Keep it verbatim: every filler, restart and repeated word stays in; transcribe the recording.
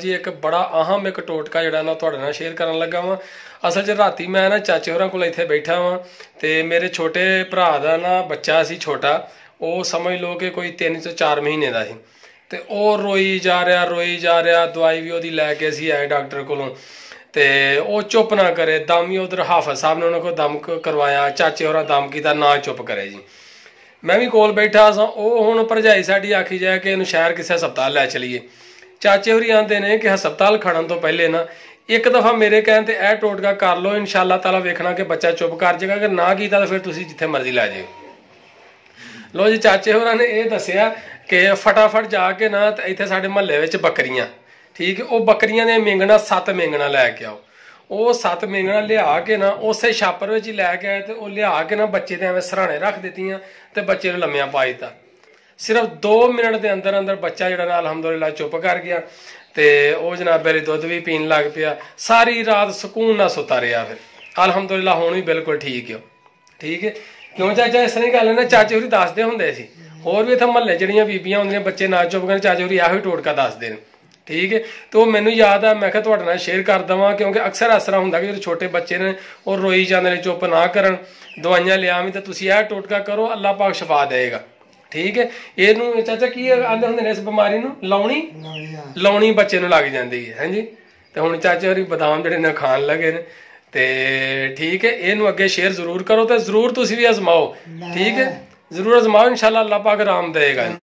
जी एक बड़ा अहम एक टोटका जिहड़ा ना तुहाडे नाल शेयर करन लगा वां। असल च राती मैं ना चाचे होरां कोल इत्थे बैठा वां ते मेरे छोटे भरा दा ना बच्चा सी छोटा, वो समझ लो कि कोई तीन तो चार महीने दा सी ते ओह रोई जा रहा रोई जा रहा, दवाई भी ओहदी लैके असीं आए डॉक्टर कोलों ते ओह चुप ना करे। दम ही उधर हाफज साहब ने उन्होंने को दम करवाया, चाचे होरां दम कीता ना चुप करे जी। मैं भी कोल बैठा सा, ਉਹ ਹੁਣ ਭਰਜਾਈ ਸਾਡੀ ਆਖੀ ਜਾए कि ਇਹਨੂੰ ਸ਼ਹਿਰ ਕਿਸੇ ਹਸਪਤਾਲ ਲੈ ਚਲੀਏ। ਚਾਚੇ ਹੋਰੀ ਆਂਦੇ ਨੇ ਕਿ ਹਸਪਤਾਲ ਖੜਨ ਤੋਂ ਪਹਿਲੇ ਨਾ ਇੱਕ ਦਫਾ ਮੇਰੇ ਕਹਿਣ ਤੇ ਇਹ ਟੋਟਕਾ ਕਰ ਲਓ, ਇਨਸ਼ਾਅੱਲਾ ਤਾਲਾ ਵੇਖਣਾ ਕਿ ਬੱਚਾ ਚੁੱਪ ਕਰ ਜਾਏਗਾ, ਅਗਰ ਨਾ ਕੀਤਾ ਤਾਂ ਫਿਰ ਤੁਸੀਂ ਜਿੱਥੇ ਮਰਜ਼ੀ ਲੈ ਜਾਓ। ਲੋ ਜੀ ਚਾਚੇ ਹੋਰਾਂ ਨੇ ਇਹ ਦੱਸਿਆ ਕਿ ਫਟਾਫਟ ਜਾ ਕੇ ਨਾ ਇੱਥੇ ਸਾਡੇ ਮਹੱਲੇ ਵਿੱਚ ਬੱਕਰੀਆਂ, ਠੀਕ ਹੈ, ਉਹ ਬੱਕਰੀਆਂ ਦੀਆਂ ਮੇਂਗਣਾ ਸੱਤ ਮੇਂਗਣਾ ਲੈ ਕੇ ਆਓ। ਉਹ ਸੱਤ ਮੇਂਗਣਾ ਲਿਆ ਕੇ ਨਾ ਉਸੇ ਛਾਪਰ ਵਿੱਚ ਹੀ ਲੈ ਕੇ ਆਏ ਤੇ ਉਹ ਲਿਆ ਕੇ ਨਾ ਬੱਚੇ ਦੇ ਐਵੇਂ ਸਰਾਣੇ ਰੱਖ ਦਿੱਤੀਆਂ ਤੇ ਬੱਚੇ ਨੂੰ ਲੰਮਿਆਂ ਪਾ ਦਿੱਤਾ। ਸਿਰਫ ਦੋ ਮਿੰਟ ਦੇ ਅੰਦਰ ਅੰਦਰ ਬੱਚਾ ਜਿਹੜਾ ਨਾ ਅਲਹਮਦੁਲਿਲਾ ਚੁੱਪ ਕਰ ਗਿਆ ਤੇ ਉਹ ਜਨਾਬ ਮੇਰੇ ਦੁੱਧ ਵੀ ਪੀਣ ਲੱਗ ਪਿਆ। ਸਾਰੀ ਰਾਤ ਸਕੂਨ ਨਾਲ ਸੁੱਤਾ ਰਿਹਾ, ਫਿਰ ਅਲਹਮਦੁਲਿਲਾ ਹੁਣ ਵੀ ਬਿਲਕੁਲ ਠੀਕ ਹੈ। ਠੀਕ ਹੈ, ਕਿਉਂ ਚਾਚਾ ਇਸ ਤਰ੍ਹਾਂ ਗੱਲ ਹੈ ਨਾ, ਚਾਚੇ ਹੋਰੀ ਦੱਸਦੇ ਹੁੰਦੇ ਸੀ, ਹੋਰ ਵੀ ਇੱਥੇ ਮਹੱਲੇ ਜਿਹੜੀਆਂ ਬੀਬੀਆਂ ਹੁੰਦੀਆਂ ਬੱਚੇ ਨਾ ਚੁੱਪ ਕਰਨ ਚਾਚੇ ਹੋਰੀ ਇਹੋ ਹੀ ਟੋਟਕਾ ਦੱਸਦੇ ਨੇ। ठीक है, तो मैनू याद है, मैं क्या तुहाडे नाल शेयर कर देवां क्योंकि अक्सर इस तरह हुंदा कि जो छोटे बच्चे ने वो रोई जाते हैं, चुप ना करन, दवाइयां लिया भी तो तुसीं यह टोटका करो, अल्लाह पाक शफा देगा। ठीक है, इनू चाचा की आंदे हुंदे ने इस बीमारी नू लाउणी लाउणी बच्चे नू लग जाती है। हाँ जी, तो हुण चाचे होरी बादाम जिहड़े ने खाण लगे ने ते ठीक है, इनू अगे शेयर जरूर करो तो जरूर तुसीं भी आजमाओ। ठीक है, जरूर आजमाओ, इंशाअल्लाह अल्लाह पाक आराम देगा।